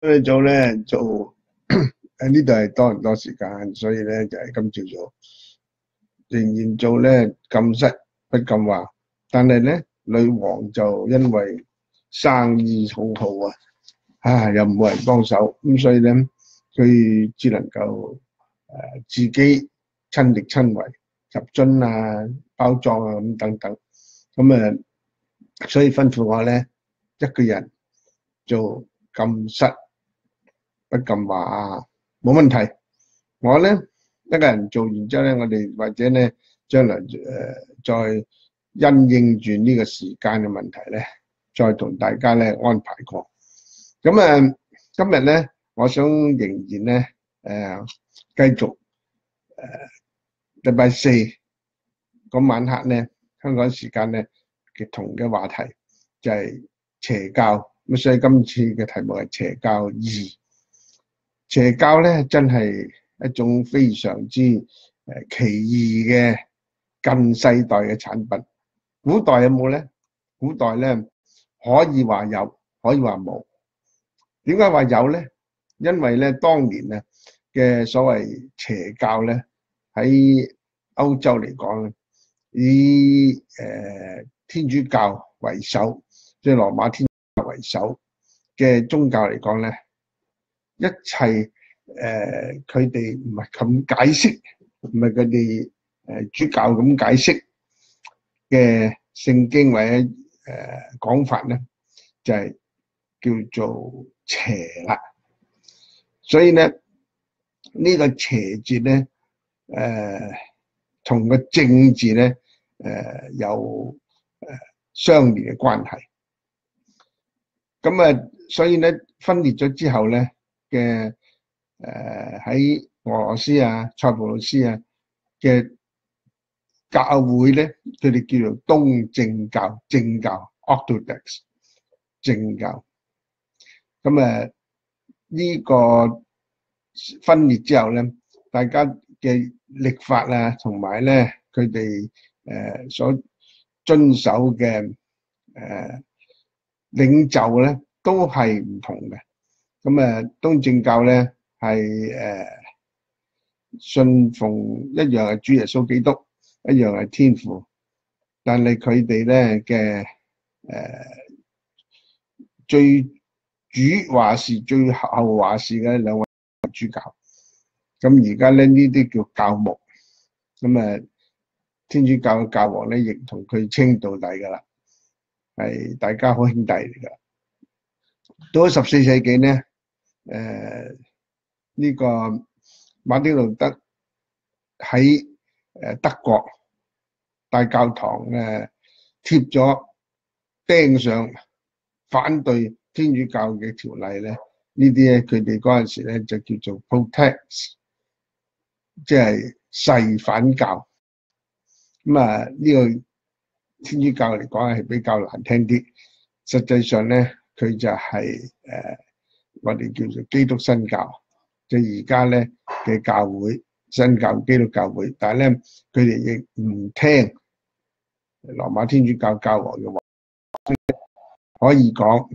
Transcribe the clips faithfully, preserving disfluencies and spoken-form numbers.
今早咧做喺呢度係多唔多時間，所以咧就係今朝早仍然做咧禁室不禁話，但係咧女王就因為生意好好啊，啊又冇人幫手，咁所以咧佢只能夠誒自己親力親為，入樽啊、包裝啊咁等等，咁啊所以吩咐我咧一個人做禁室不禁話啊，冇問題。我咧一個人做完之後咧，我哋或者咧將來誒、呃、再因應住呢個時間嘅問題咧，再同大家咧安排過。咁啊、呃，今日咧，我想仍然咧誒、呃、繼續誒禮拜四嗰晚黑咧，香港時間咧嘅同嘅話題就係邪教。咁所以今次嘅題目係邪教二。邪教咧真係一種非常之誒奇異嘅近世代嘅產品。古代有冇咧？古代咧可以話有，可以話冇。點解話有咧？因為咧當年啊嘅所謂邪教咧喺歐洲嚟講咧，以誒天主教為首，即係羅馬天主教為首嘅宗教嚟講咧，一切誒佢哋唔係咁解釋，唔係佢哋誒主教咁解釋嘅聖經或者誒講法咧，就係叫做邪啦。所以咧呢個邪字咧誒同個正字咧誒有誒相連嘅關係。咁啊，所以咧分裂咗之後咧嘅誒喺俄羅斯啊、塞浦路斯啊嘅教會咧，佢哋叫做東正教、正教 （Orthodox） 正教。咁啊，呢個分裂之後咧，大家嘅曆法啊，同埋咧佢哋誒所遵守嘅誒領袖咧，都係唔同嘅。咁啊，東正教咧係誒信奉一樣係主耶穌基督，一樣係天父，但係佢哋咧嘅誒最主話事、最後話事嘅兩位主教。咁而家咧呢啲叫教牧。咁啊，天主教嘅教皇咧亦同佢稱到底噶啦，係大家好兄弟嚟噶。到咗十四世紀咧，誒、呃、呢、這個馬丁路德喺誒德國大教堂誒貼咗釘上反對天主教嘅條例咧，呢啲咧佢哋嗰陣時咧就叫做 protest， 即係誓反教。咁啊呢個天主教嚟講係比較難聽啲，實際上咧佢就係、是、誒、呃、我哋叫做基督新教，即係而家咧嘅教會新教基督教會，但係咧佢哋亦唔聽羅馬天主教教皇嘅話，可以講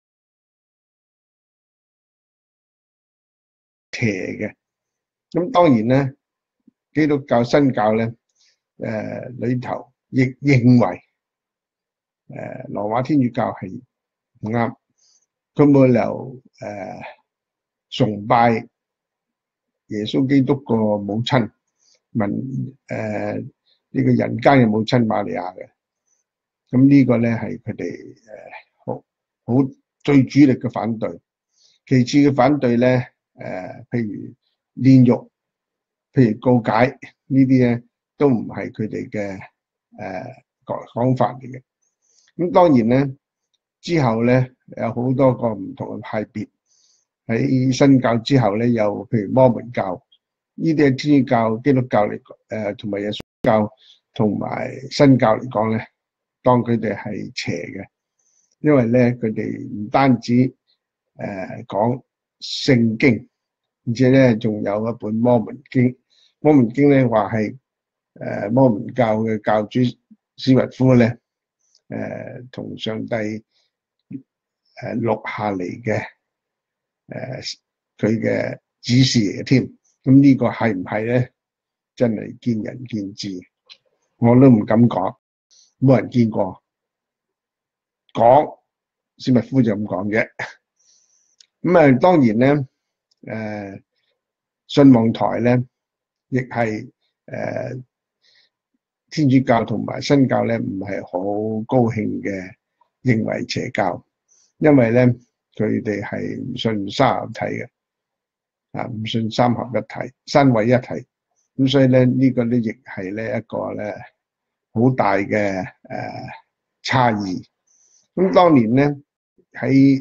邪嘅。咁當然咧，基督教新教咧誒裏頭亦認為誒羅馬天主教係唔啱，佢冇理由誒崇拜耶穌基督個母親民誒呢個人間嘅母親瑪利亞嘅。咁呢個咧係佢哋誒好好最主力嘅反對。其次嘅反對咧誒，譬如煉獄，譬如告解呢啲咧，都唔係佢哋嘅誒講講法嚟嘅。咁當然咧，之後咧有好多個唔同嘅派別。喺新教之後咧，有譬如摩門教，呢啲係天主教、基督教嚟誒，同埋耶穌教同埋新教嚟講咧，當佢哋係邪嘅，因為咧佢哋唔單止誒講聖經，而且咧仲有一本摩門經。摩門經咧話係誒摩門教嘅教主史密夫咧誒同上帝誒錄下嚟嘅誒佢嘅指示嚟嘅添。咁呢個係唔係咧？真係見仁見智，我都唔敢講，冇人見過。講史密夫就咁講嘅。咁啊，當然咧，誒、呃、信望台咧，亦係誒天主教同埋新教咧，唔係好高興嘅，認為邪教，因為咧佢哋係唔信三合體嘅，啊唔信三合一體、三位一體，咁所以咧呢、這個咧亦係咧一個咧好大嘅誒、呃、差異。咁當年咧喺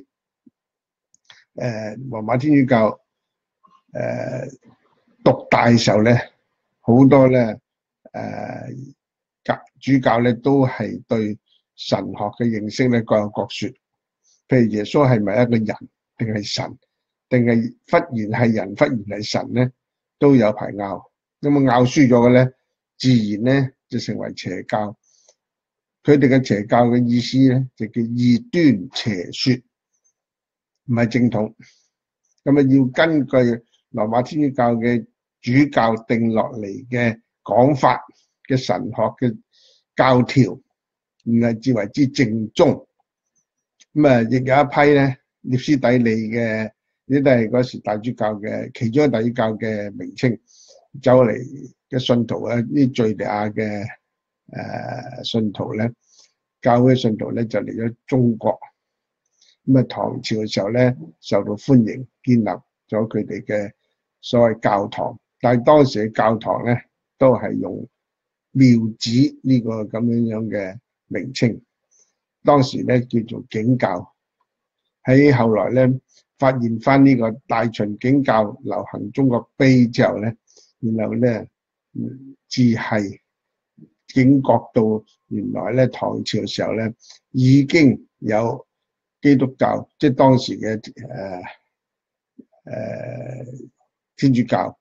誒羅馬天主教誒獨大嘅時候咧，好多咧誒教主教咧都係對神學嘅認識咧各有各說。譬如耶穌係咪一個人定係神，定係忽然係人忽然係神咧，都有排拗。咁啊拗輸咗嘅咧，自然咧就成為邪教。佢哋嘅邪教嘅意思咧就叫異端邪說，唔係正統。咁啊要根據羅馬天主教嘅主教定落嚟嘅講法嘅神學嘅教條，然後至為之正宗。咁啊，亦有一批咧涅斯底利嘅，呢都係嗰時大主教嘅其中一大主教嘅名稱，走嚟嘅信徒啊，呢敘利亞嘅誒信徒咧，教會信徒咧就嚟咗中國。咁啊，唐朝嘅時候咧受到歡迎，建立咗佢哋嘅所謂教堂。但係當時嘅教堂咧都係用廟寺呢個咁樣樣嘅名稱。當時咧叫做景教，喺後來咧發現翻呢個大秦景教流行中國碑之後咧，然後咧至係警覺到原來咧唐朝嘅時候咧已經有基督教，即係當時嘅誒誒天主教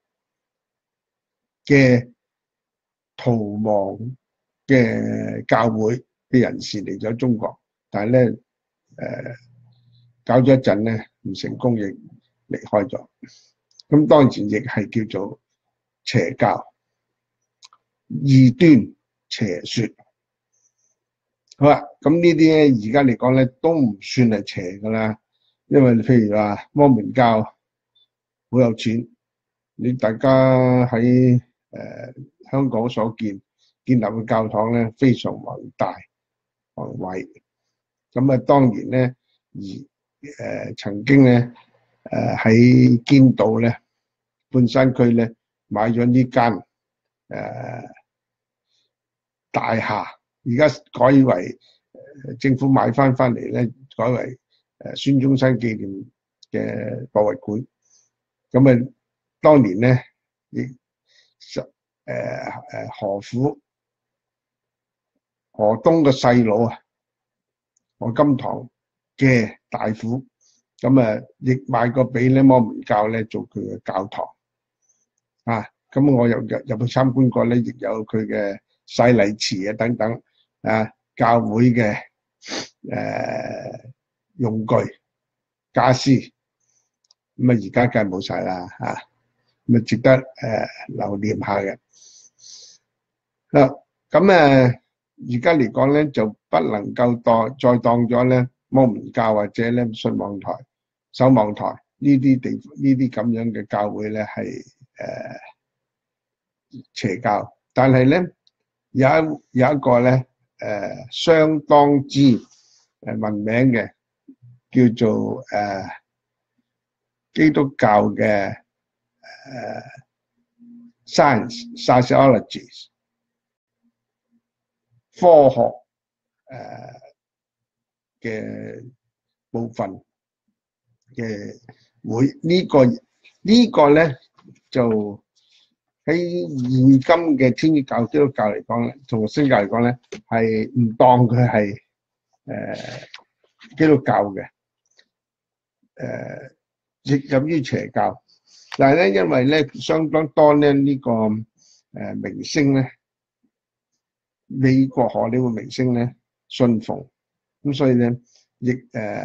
嘅逃亡嘅教會嘅人士嚟咗中國，但係咧誒搞咗一陣咧唔成功，亦離開咗。咁當時亦係叫做邪教、異端邪說。好啦，咁呢啲咧而家嚟講咧都唔算係邪噶啦，因為譬如話摩門教好有錢，你大家喺誒、呃、香港所見建立嘅教堂咧非常宏大宏偉。咁啊，當然咧，而誒、呃、曾經咧，誒喺堅道咧，半山區咧買咗呢間誒大廈，而家改為誒政府買翻翻嚟咧，改為誒孫中山紀念嘅博物館。咁啊，當年咧亦誒誒何府何東嘅細佬啊，何金堂嘅大府，咁啊亦買過俾咧摩門教咧做佢嘅教堂啊。咁我又入入去參觀過咧，亦有佢嘅洗禮池啊等等啊，教會嘅誒、呃、用具家私，咁啊而家梗係冇晒啦嚇，咁啊值得誒、呃、留念下嘅。嗱咁誒。而家嚟講咧，就不能夠當再當咗咧摩門教或者咧信望台、守望台呢啲地呢啲咁樣嘅教會咧係誒邪教，但係咧有一有一個咧誒、呃、相當之誒聞名嘅叫做誒、呃、基督教嘅誒、呃、science sociology。科學誒嘅部分嘅會呢個呢個咧就喺現今嘅天主教、基督教嚟講咧，同新教嚟講咧係唔當佢係誒基督教嘅誒，亦入於邪教。但係咧，因為咧相當多咧呢個誒明星咧。美國荷里活明星咧信奉，咁所以咧亦誒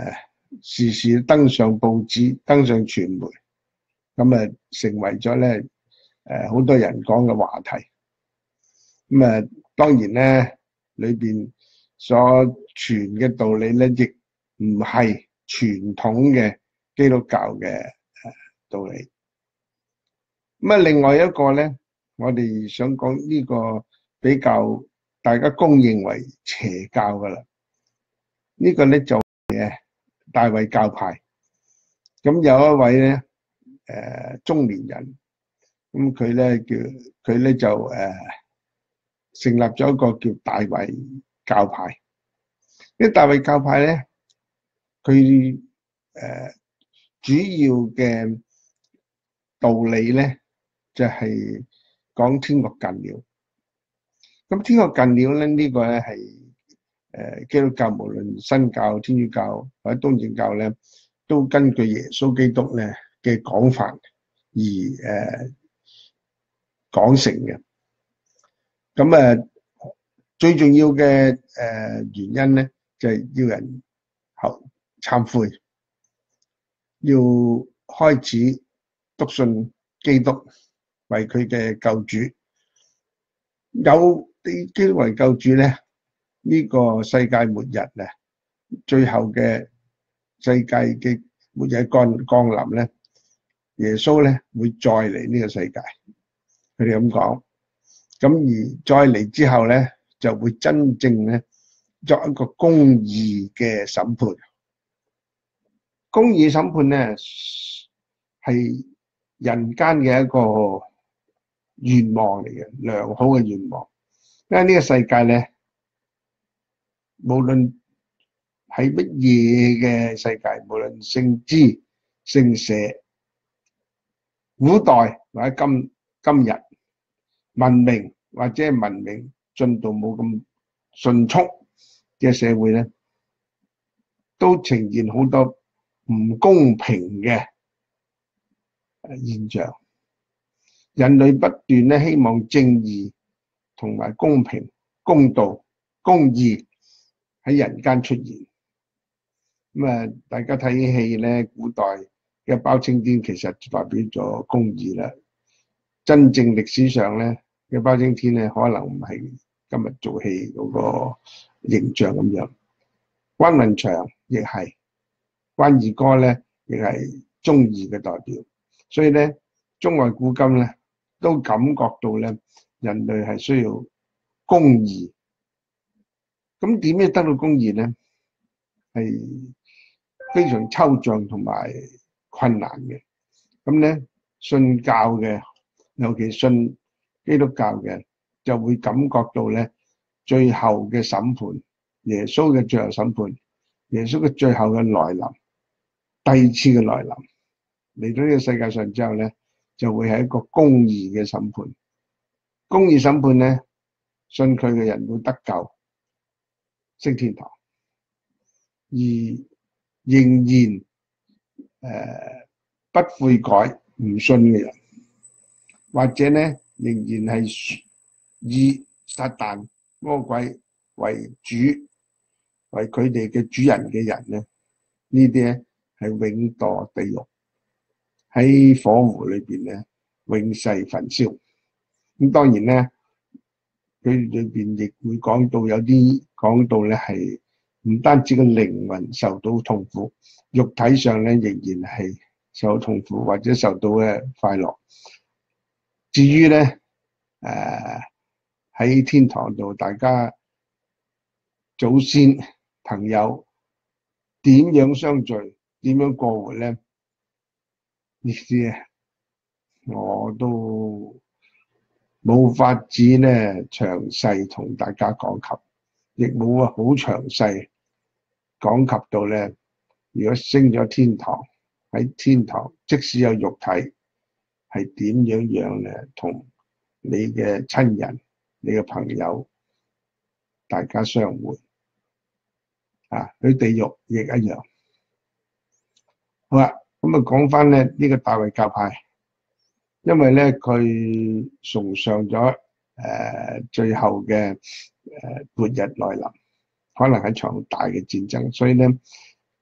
時時登上報紙、登上傳媒，咁啊成為咗咧誒好多人講嘅話題。咁啊當然咧，裏邊所傳嘅道理咧，亦唔係傳統嘅基督教嘅誒道理。咁啊，另外一個咧，我哋想講呢個比較大家公認為邪教噶啦，呢個咧就誒大衛教派。咁有一位咧誒中年人，咁佢咧叫佢咧就誒成立咗一個叫大衛教派。呢大衛教派咧，佢誒主要嘅道理咧就係講天國近了。咁天國近了咧，呢個咧係誒基督教無論新教、天主教或者東正教咧，都根據耶穌基督咧嘅講法而誒講成嘅。咁啊，最重要嘅誒原因咧，就係要人後懺悔，要開始篤信基督為佢嘅救主。有啲基督為救主咧，呢個世界末日啊，最後嘅世界嘅末日降降臨咧，耶穌咧會再嚟呢個世界。佢哋咁講，咁而再嚟之後咧，就會真正咧作一個公義嘅審判。公義審判咧係人間嘅一個願望嚟嘅，良好嘅願望。因為呢個世界咧，無論係乜嘢嘅世界，無論聖枝、聖社、古代或者今今日文明或者文明進度冇咁迅速嘅社會咧，都呈現好多唔公平嘅現象。人類不斷咧希望正義同埋公平、公道、公義喺人間出現。咁啊，大家睇戲咧，古代嘅包青天其實代表咗公義啦。真正歷史上咧嘅包青天咧，可能唔係今日做戲嗰個形象咁樣。關雲長亦係，關二哥咧亦係忠義嘅代表。所以咧，中外古今咧都感覺到咧，人類係需要公義。咁點樣得到公義咧？係非常抽象同埋困難嘅。咁咧，信教嘅，尤其信基督教嘅，就會感覺到咧，最後嘅審判，耶穌嘅最後審判，耶穌嘅最後嘅來臨，第二次嘅來臨，嚟到呢個世界上之後咧，就會係一個公義嘅審判。公義審判咧，信佢嘅人會得救，升天堂。而仍然誒、呃、不悔改唔信嘅人，或者咧仍然係以撒旦魔鬼為主，為佢哋嘅主人嘅人咧，呢啲咧係永墮地獄，喺火湖裏邊咧永世焚燒。咁當然咧，佢裏邊亦會講到有啲講到咧係唔單止個靈魂受到痛苦，肉體上咧仍然係受到痛苦，或者受到嘅快樂。至於咧誒喺天堂度，大家祖先朋友點樣相聚，點樣過活咧？呢啲啊，我都冇法子咧詳細同大家講及，亦冇啊好詳細講及到咧。如果升咗天堂，喺天堂，即使有肉體，係點樣樣咧？同你嘅親人、你嘅朋友，大家相會啊！去地獄亦一樣。好啦，咁啊講翻咧呢個大衛教派，因為咧佢崇尚咗誒、呃、最後嘅誒末日來臨，可能係場大嘅戰爭，所以咧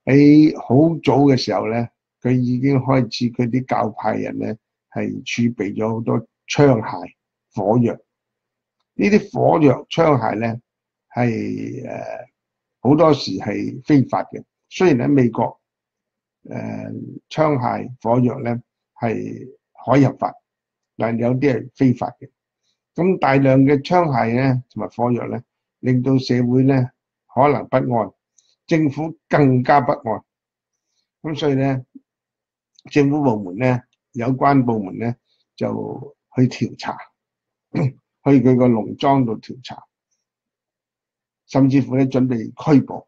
喺好早嘅時候咧，佢已經開始佢啲教派人咧係儲備咗好多槍械、火藥。呢啲火藥、槍械咧係誒好多時係非法嘅。雖然喺美國誒、呃、槍械、火藥咧係可以合法，但有啲係非法嘅。咁大量嘅槍械咧同埋火藥咧，令到社會咧可能不安，政府更加不安。咁所以咧，政府部門咧，有關部門咧就去調查，去佢個農莊度調查，甚至乎咧準備拘捕。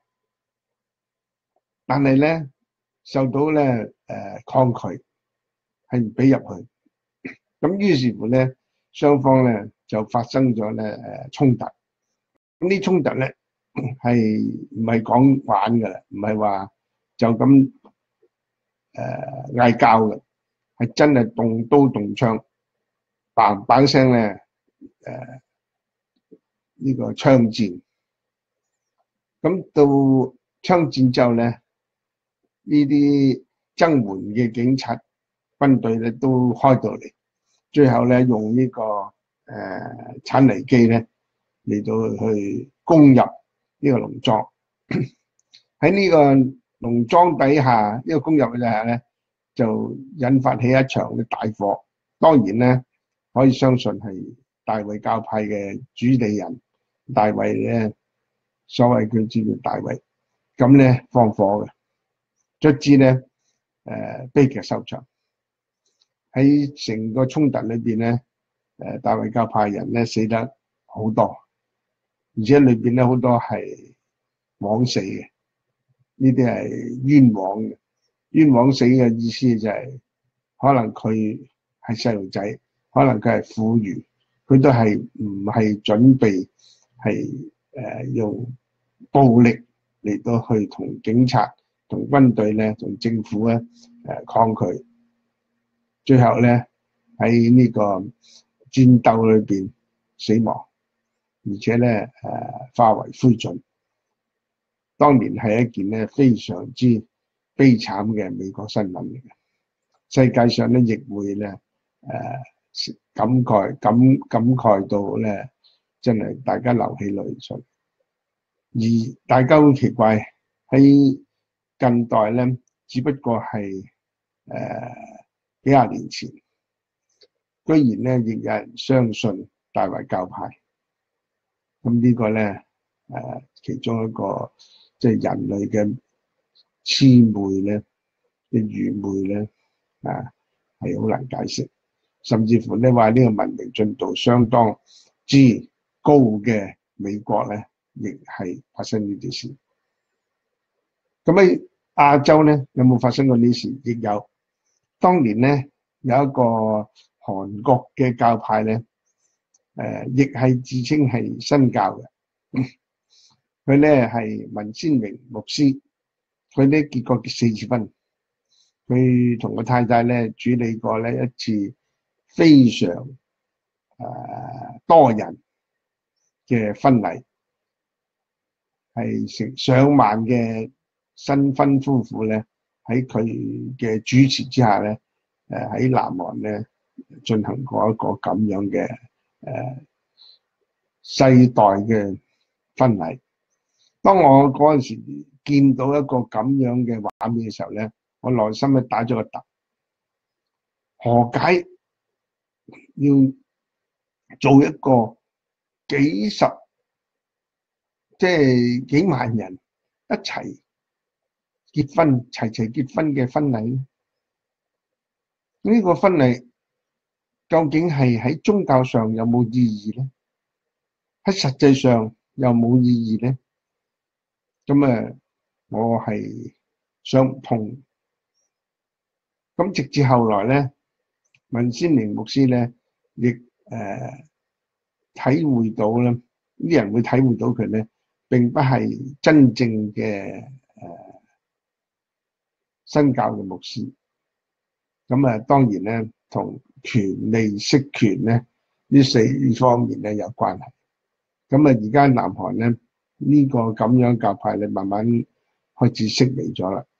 但係咧受到咧誒、呃、抗拒，係唔俾入去。咁於是乎咧，雙方咧就發生咗咧誒衝突。咁啲衝突咧係唔係講玩㗎啦？唔係話就咁誒嗌交嘅，係真係動刀動槍，嘭嘭聲咧誒呢個槍戰。咁到槍戰之後咧，呢啲增援嘅警察軍隊咧都開到嚟，最後咧用呢、這個誒、呃、鏟泥機咧嚟到去攻入呢個農莊。喺呢個農莊底下，呢、這個攻入嘅下咧就引發起一場嘅大火。當然咧可以相信係大衛教派嘅主理人大衛咧，所謂佢叫大衛，咁咧放火嘅。卒之咧，誒悲劇收場。喺成個衝突裏邊咧，誒大衛教派人咧死得好多，而且裏邊咧好多係枉死嘅，呢啲係冤枉嘅。冤枉死嘅意思就係、是，可能佢係細路仔，可能佢係婦孺，佢都係唔係準備係誒用暴力嚟到去同警察、同軍隊咧、同政府咧誒抗拒，最後咧喺呢個戰鬥裏邊死亡，而且咧誒化為灰燼。當年係一件咧非常之悲慘嘅美國新聞嚟嘅，世界上咧亦會咧誒感慨感感慨到咧，真係大家流起淚水。而大家好奇怪，喺近代咧，只不過係誒、呃、幾廿年前，居然咧亦有人相信大衛教派。咁呢個咧誒、呃、其中一個即係、就是、人類嘅痴昧咧嘅愚昧咧啊，係好難解釋。甚至乎咧話呢個文明進度相當之高嘅美國咧，亦係發生呢啲事。咁喺亞洲咧有冇發生過呢事？亦有。當年咧有一個韓國嘅教派咧，誒亦係自稱係新教嘅。佢咧係文鮮明牧師，佢咧結過四次婚。佢同個太太咧處理過咧一次非常誒、呃、多人嘅婚禮，係成上萬嘅新婚夫婦咧喺佢嘅主持之下咧，誒喺南韓咧進行過一個咁樣嘅誒、呃、世代嘅婚禮。當我嗰陣時見到一個咁樣嘅畫面嘅時候咧，我內心咧打咗個突，何解要做一個幾十即係幾萬人一齊結婚、齊齊結婚嘅婚禮呢？呢個婚禮究竟係喺宗教上有冇意義咧？喺實際上有冇意義咧？咁誒，我係想唔通。咁直至後來咧，文鮮明牧師咧，亦誒、呃、體會到咧，啲人會體會到佢咧並不係真正嘅誒、呃、新教嘅牧師。咁啊，當然咧，同權利釋權咧呢四方面咧有關係。咁啊，而家南韓咧呢、這個咁樣教派咧，慢慢開始式微咗啦。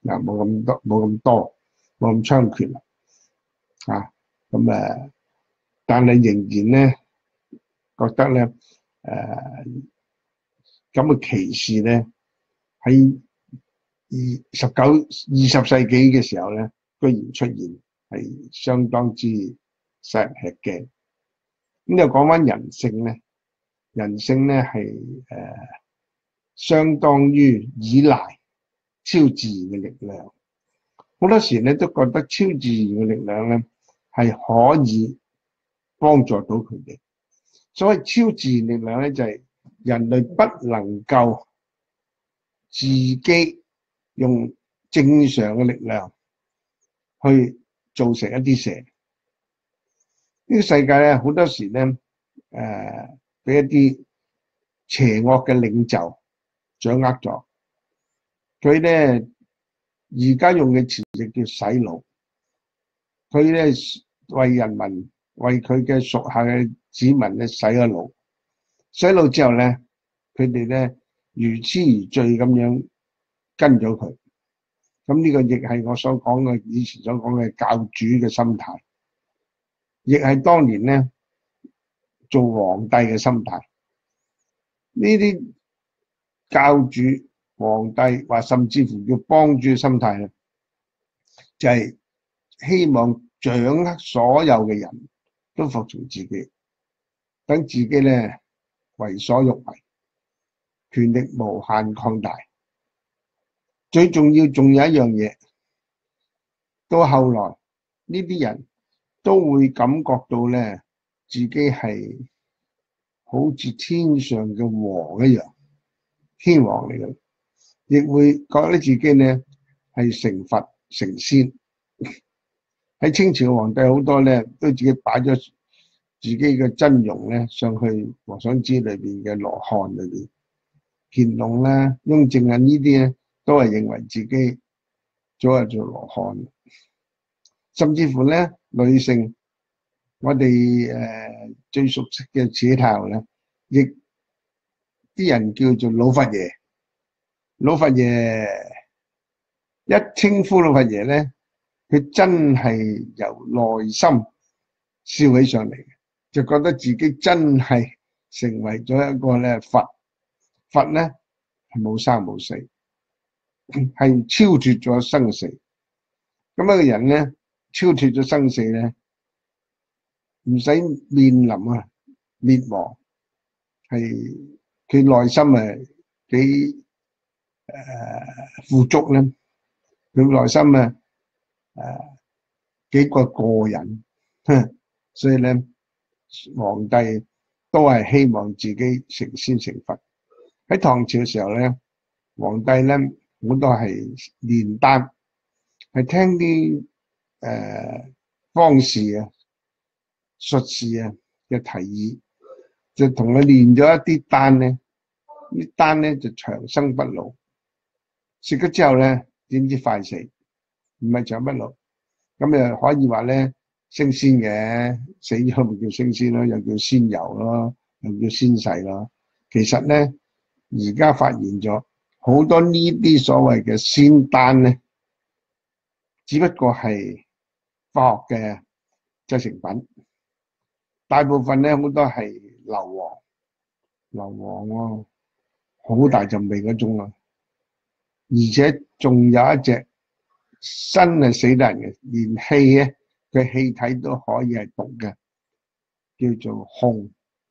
嗱，冇咁多冇咁多冇咁猖獗啦啊！咁誒，但係仍然咧覺得咧誒咁嘅歧視咧喺二十九二十世紀嘅時候咧，居然出現，係相當之使人吃驚。咁又講翻人性咧，人性咧係誒相當於依賴超自然嘅力量。好多時咧都覺得超自然嘅力量咧係可以幫助到佢哋。所謂超自然力量咧就係人類不能夠自己用正常嘅力量去造成一啲事。呢個世界咧好多時咧誒俾一啲邪惡嘅領袖掌握咗，佢咧而家用嘅詞就叫洗腦。佢咧為人民為佢嘅屬下嘅子民咧洗咗腦，洗腦之後咧佢哋咧如痴如醉咁樣跟咗佢。咁呢個亦係我所講嘅以前所講嘅教主嘅心態，亦係當年咧做皇帝嘅心態。呢啲教主、皇帝或甚至乎叫幫主嘅心態咧，就係希望掌握所有嘅人都服從自己，等自己咧為所欲為，權力無限擴大。最重要仲有一樣嘢，到後來呢啲人都會感覺到咧自己係好似天上嘅王一樣，天王嚟嘅，亦會覺得自己咧係成佛成仙。喺清朝嘅皇帝好多咧都自己擺咗自己嘅真容咧上去《和尚寺》裏邊嘅羅漢裏邊，乾隆啦、雍正啊呢啲咧都係認為自己早係做羅漢。甚至乎咧女性，我哋誒最熟悉嘅紫太后咧，亦啲人叫做老佛爺。老佛爺一稱呼老佛爺咧，佢真係由內心笑起上嚟，就覺得自己真係成為咗一個咧佛。佛咧係冇生冇死，係超脫咗生死。咁一個人咧超脫咗生死咧，唔使面臨啊滅亡，係佢內心誒幾誒富足咧，佢內心啊誒幾個過癮，所以咧皇帝都係希望自己成仙成佛。喺唐朝嘅時候咧，皇帝咧好多係煉丹，係聽啲誒方士啊、術士啊嘅提議，就同佢煉咗一啲丹咧，啲丹咧就長生不老。食咗之後咧，點知快死，唔係長不老。咁又可以話咧升仙嘅，死咗咪叫升仙咯，又叫仙遊咯，又叫仙逝咯。其實咧，而家發現咗好多呢啲所謂嘅仙丹咧，只不過係化學嘅製成品，大部分咧好多係硫磺，硫磺喎，好大陣味嗰種啊！而且仲有一隻真係死得人嘅，連氣咧佢氣體都可以係毒嘅，叫做汞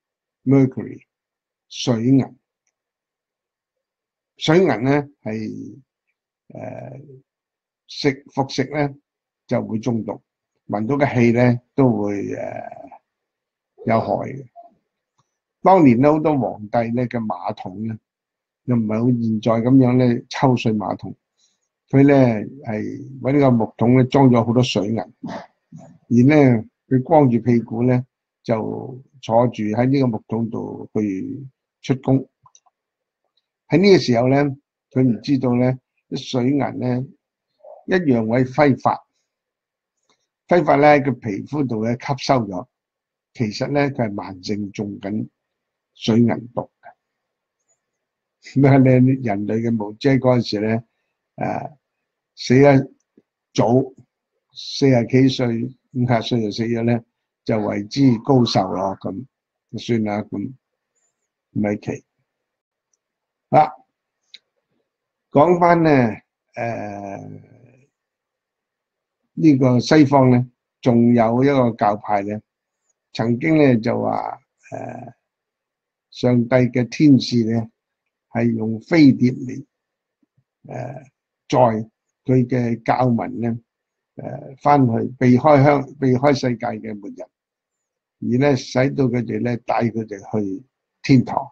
mercury 水銀。水銀咧係誒食服食咧就會中毒，聞到嘅氣咧都會誒、呃、有害嘅。當年咧好多皇帝咧嘅馬桶咧又唔係好現在咁樣咧抽水馬桶，佢咧係搵呢個木桶咧裝咗好多水銀，而咧佢光住屁股咧就坐住喺呢個木桶度去出工。喺呢個時候咧，佢唔知道咧啲水銀咧一樣會揮發，揮發咧喺佢皮膚度咧吸收咗，其實咧佢係慢性中緊水銀毒嘅。咁啊，你人類嘅無知嗰陣時咧，誒死得早，四十幾歲、五十歲就死咗咧，就為之高壽咯，咁就算啦，咁唔係奇。啊，講翻咧，誒呢個西方咧，仲有一個教派咧，曾經咧就話誒上帝嘅天使咧係用飛碟嚟誒載佢嘅教民咧誒翻去避開香避開世界嘅末日，而咧使到佢哋咧帶佢哋去天堂。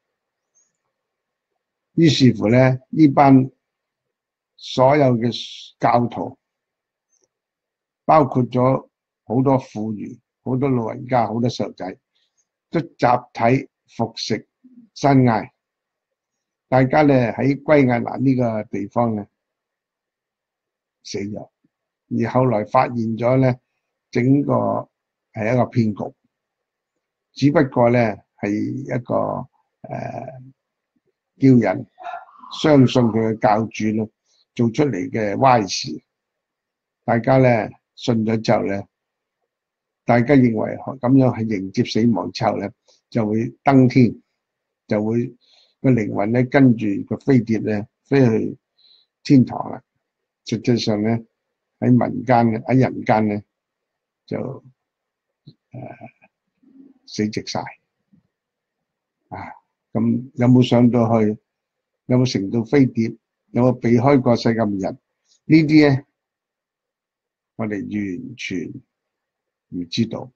於是乎咧，呢班所有嘅教徒，包括咗好多婦孺、好多老人家、好多細路仔，都集體服食山埃。大家咧喺圭亞那呢個地方咧死咗，而後來發現咗咧，整個係一個騙局，只不過咧係一個誒、呃、叫人相信佢嘅教主咯做出嚟嘅歪事。大家咧信咗之後咧，大家認為咁樣係迎接死亡之後咧，就會登天，就會個靈魂咧跟住個飛碟咧飛去天堂啦。實際上咧喺民間嘅喺人間咧就誒、呃、死直晒啊！咁有冇上到去？有冇乘到飛碟？有冇避開過世界末日？呢啲咧我哋完全唔知道，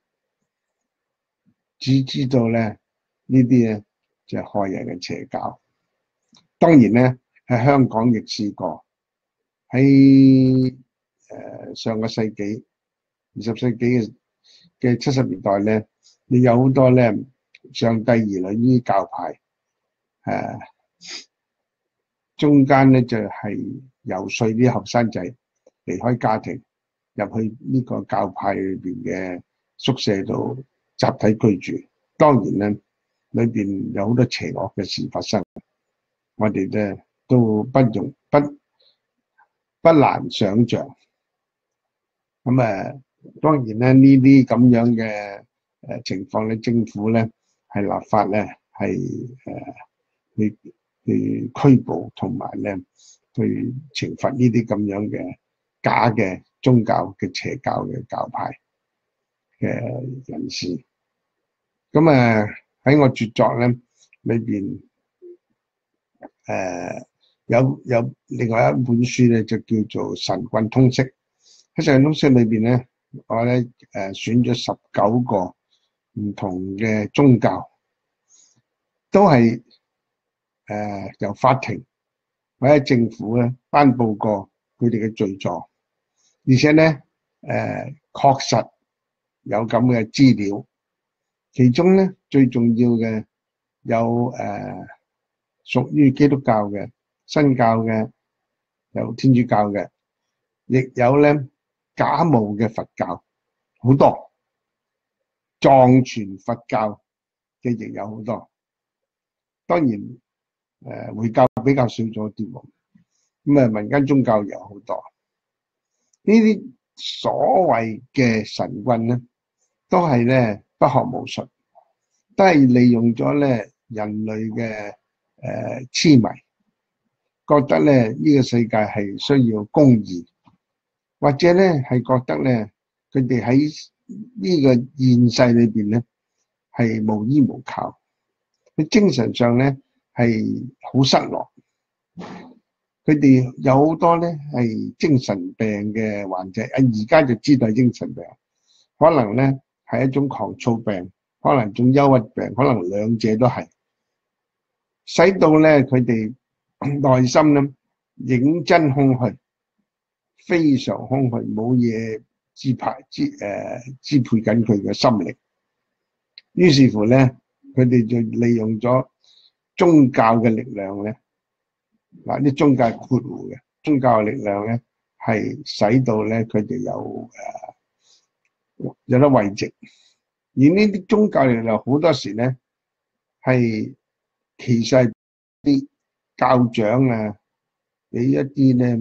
只知道咧呢啲咧就係害人嘅邪教。當然咧喺香港亦試過，喺誒上個世紀二十世紀嘅嘅七十年代咧，你有好多咧上帝兒女呢啲教派誒。中間咧就係遊說啲後生仔離開家庭，入去呢個教派裏邊嘅宿舍度集體居住。當然咧，裏邊有好多邪惡嘅事發生，我哋咧都不容不不難想像。咁誒，當然咧呢啲咁樣嘅誒情況咧，政府咧係立法咧係誒去。去拘捕同埋咧，去懲罰呢啲咁樣嘅假嘅宗教嘅邪教嘅教派嘅人士。咁啊喺我著作咧裏邊，誒、呃、有有另外一本書咧就叫做《神棍通識》。喺《神棍通識》裏邊咧，我咧誒選咗十九個唔同嘅宗教，都係。誒、呃、由法庭或者政府咧頒佈過佢哋嘅罪狀，而且咧誒、呃、確實有咁嘅資料。其中咧最重要嘅有誒、呃、屬於基督教嘅、新教嘅、有天主教嘅，亦有咧假冒嘅佛教，好多藏傳佛教嘅亦有好多。當然。誒回教比較少咗啲喎，咁啊民間宗教有好多。呢啲所謂嘅神棍咧，都係咧不學無術，都係利用咗咧人類嘅誒痴迷，覺得咧呢個世界係需要公義，或者咧係覺得咧佢哋喺呢個現世裏邊咧係無依無靠，佢精神上咧係好失落，佢哋有好多咧係精神病嘅患者，啊而家就知道係精神病，可能咧係一種狂躁病，可能一種憂鬱病，可能兩者都係，使到咧佢哋內心咧認真空虛，非常空虛，冇嘢支配支誒支配緊佢嘅心靈，於是乎咧佢哋就利用咗宗教嘅力量咧，嗱啲宗教括弧嘅宗教嘅力量咧，係使到咧佢哋有誒有得慰藉。而呢啲宗教力量好多時咧係其實啲教長啊，俾一啲咧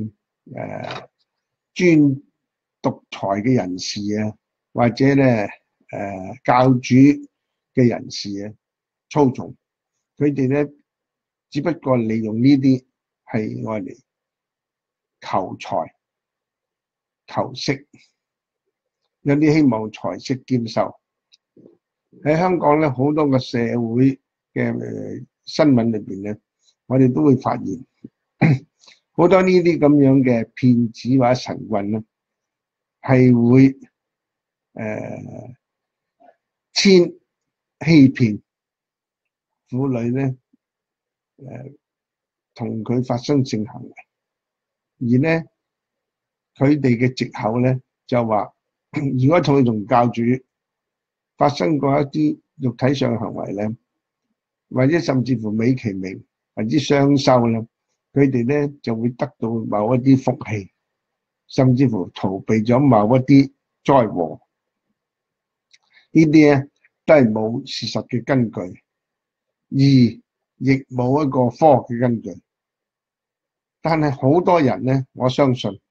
誒專獨裁嘅人士啊，或者咧誒教主嘅人士啊操縱，佢哋咧只不過利用呢啲係愛嚟求財求色，有啲希望財色兼收。喺香港咧，好多個社會嘅誒新聞裏邊咧，我哋都會發現好多呢啲咁樣嘅騙子或者神棍咧，係會誒騙欺騙婦女咧，誒同佢發生性行為，而咧佢哋嘅藉口咧就話，如果同佢同教主發生過一啲肉體上嘅行為咧，或者甚至乎美其名或者雙修咧，佢哋咧就會得到某一啲福氣，甚至乎逃避咗某一啲災禍。呢啲咧都係冇事實嘅根據，而亦冇一個科學嘅根據。但係好多人咧，我相信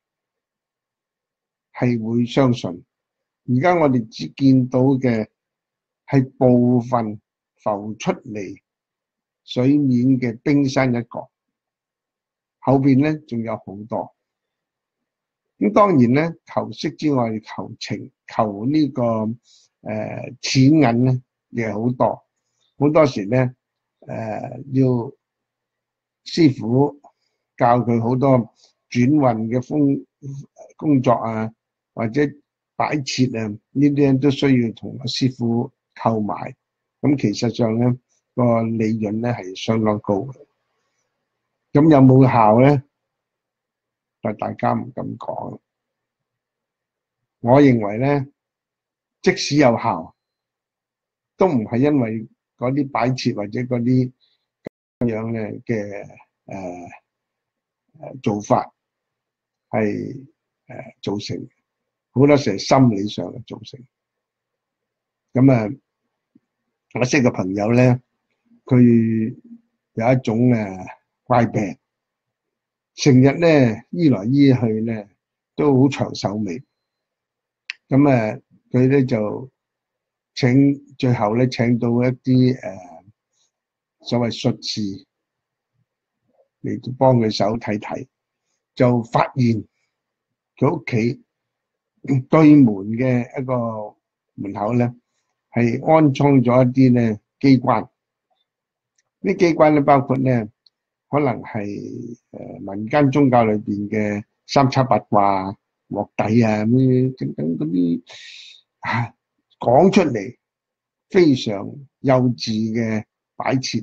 係會相信。而家我哋只見到嘅係部分浮出嚟水面嘅冰山一角，後邊咧仲有好多。咁當然咧，求色之外，求情、求呢、這個誒、呃、錢銀咧，亦係好多。好多時咧，誒、呃、要師傅教佢好多轉運嘅風工作啊，或者擺設啊，呢啲都需要同個師傅購買。咁其實上咧，個利潤咧係相當高嘅。咁有冇效咧？但大家唔敢講。我認為咧，即使有效，都唔係因為嗰啲擺設或者嗰啲咁樣嘅嘅誒誒做法係誒、呃、造成，好多時係心理上嘅造成。咁啊，我識個朋友咧，佢有一種誒怪病，成日咧醫來醫去咧都好長手尾。咁誒，佢咧就請最後咧請到一啲誒、呃、所謂術士嚟幫佢手睇睇，就發現佢屋企對門嘅一個門口咧係安裝咗一啲咧機關。呢機關咧包括咧可能係誒民間宗教裏邊嘅三叉八卦、鑊底啊咁樣等等嗰啲啊，講出嚟非常幼稚嘅擺設。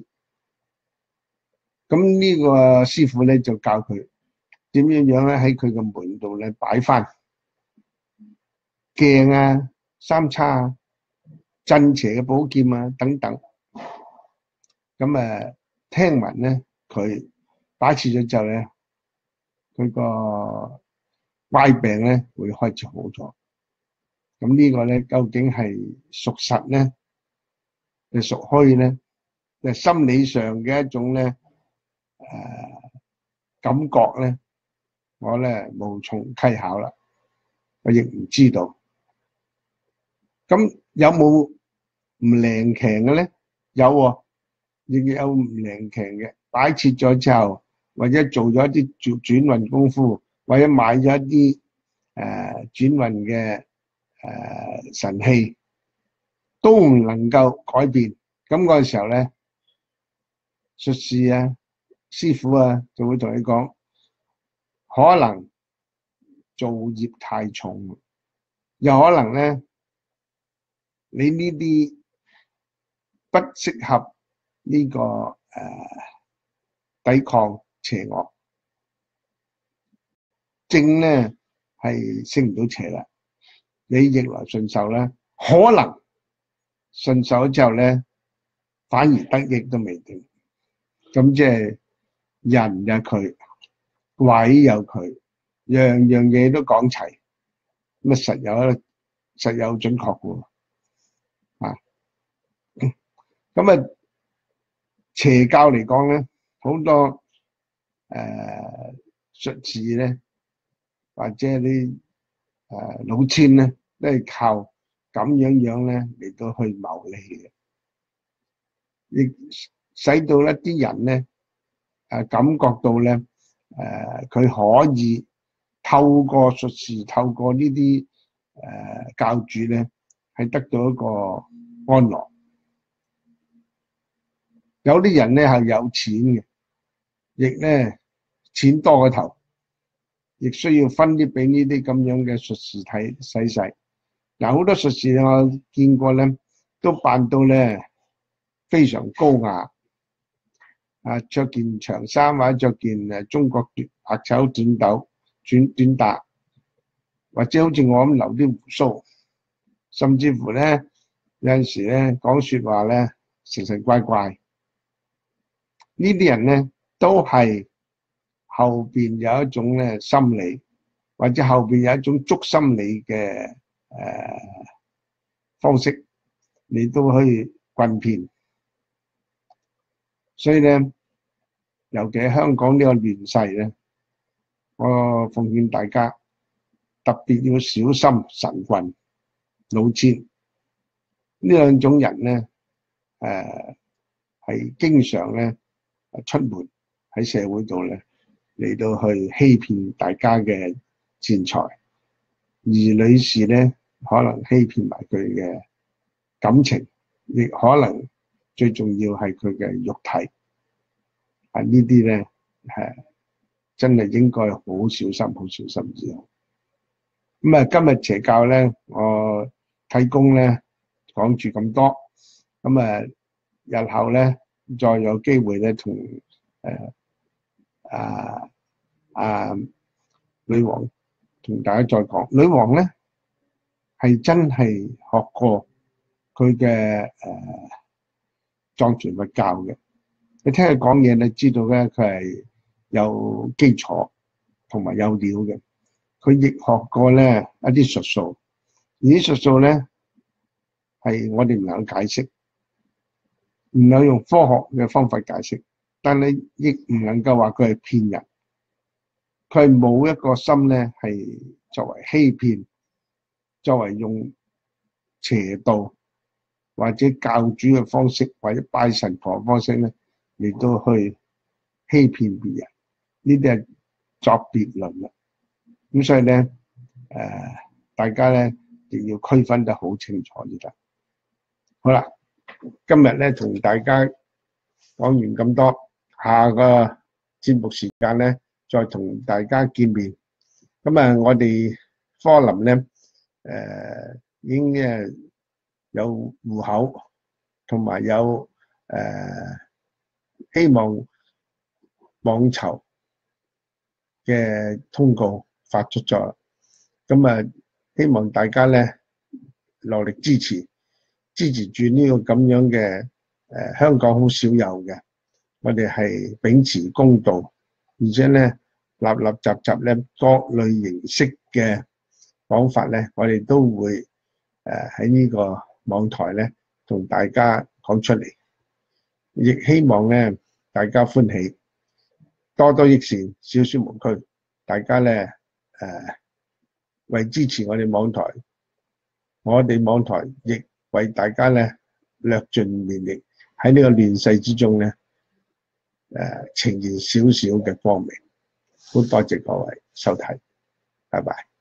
咁呢個師傅咧就教佢點樣樣咧喺佢嘅門度咧擺翻鏡啊、三叉啊、鎮邪嘅寶劍啊等等。咁誒聽聞咧佢擺設咗之後咧，佢個怪病咧會開始好咗。咁呢個咧究竟係屬實咧，定屬虛咧？就心理上嘅一種咧誒、呃、感覺咧，我咧無從稽考啦，我亦唔知道。咁有冇唔靈強嘅咧？有喎、哦，亦有唔靈強嘅。擺設咗之後，或者做咗一啲轉轉運功夫，或者買咗一啲誒、呃、轉運嘅誒、呃、神器，都唔能夠改變。咁嗰個時候咧，術士啊、師傅啊，就會同你講，可能造業太重，又可能咧，你呢啲不適合呢、這個誒、呃、抵抗邪惡，正咧係升唔到邪啦。你逆來順受咧，可能順受咗之後咧，反而得益都未定。咁即係人有佢，鬼有佢，樣樣嘢都講齊，咁啊實有實有準確嘅喎，啊，咁啊邪教嚟講咧，好多誒術士咧或者啲誒老千咧，都係靠咁樣樣咧嚟到去謀利嘅，亦使到一啲人咧誒感覺到咧誒佢可以透過術士、透過呢啲誒教主咧，係得到一個安樂。有啲人咧係有錢嘅，亦咧錢多過頭，亦需要分啲俾呢啲咁樣嘅術士睇使使。嗱，好多術士我見過咧，都扮到咧非常高雅，啊，着件長衫或者着件誒中國白綢短斗短短搭，或者好似我咁留啲鬍鬚，甚至乎咧有陣時咧講説話咧神神怪怪。呢啲人咧都係後邊有一種咧心理，或者後邊有一種捉心理嘅誒、呃、方式，你都可以棍騙。所以咧，尤其喺香港呢個亂世咧，我奉勸大家特別要小心神棍、老千呢兩種人咧，誒係經常咧出沒喺社會度咧，嚟到去欺騙大家嘅錢財，而女士咧可能欺騙埋佢嘅感情，亦可能最重要係佢嘅肉體。啊，呢啲咧係真係應該好小心，好小心至好。咁啊，今日邪教咧，我提供咧講住咁多。咁啊，日後咧再有機會咧同誒啊啊女王同大家再講。女王咧係真係學過佢嘅誒藏傳佛教嘅。你聽佢講嘢，你知道咧佢係有基礎同埋有料嘅。佢亦學過咧一啲術數，而啲術數咧係我哋唔能夠解釋，唔能用科學嘅方法解釋，但係亦唔能夠話佢係騙人。佢係冇一個心咧係作為欺騙，作為用邪道或者教主嘅方式，或者拜神婆嘅方式咧嚟到去欺騙別人，呢啲係作別論啦。咁所以咧，誒、呃，大家咧亦要區分得好清楚先得。好啦，今日咧同大家講完咁多，下個節目時間咧再同大家見面。咁啊，我哋科林咧，誒、呃，已經誒有戶口，同埋有誒、呃、希望網籌嘅通告發出咗，咁啊希望大家咧落力支持，支持住呢個咁樣嘅誒、呃、香港好少有嘅，我哋係秉持公道，而且咧立立雜雜咧各類形式嘅講法咧，我哋都會誒喺呢個網台咧同大家講出嚟，亦希望咧大家歡喜，多多益善，少少無拘。大家咧誒、呃、為支持我哋網台，我哋網台亦為大家咧略盡綿力喺呢個亂世之中咧誒、呃、呈現少少嘅光明。好多謝各位收睇，拜拜。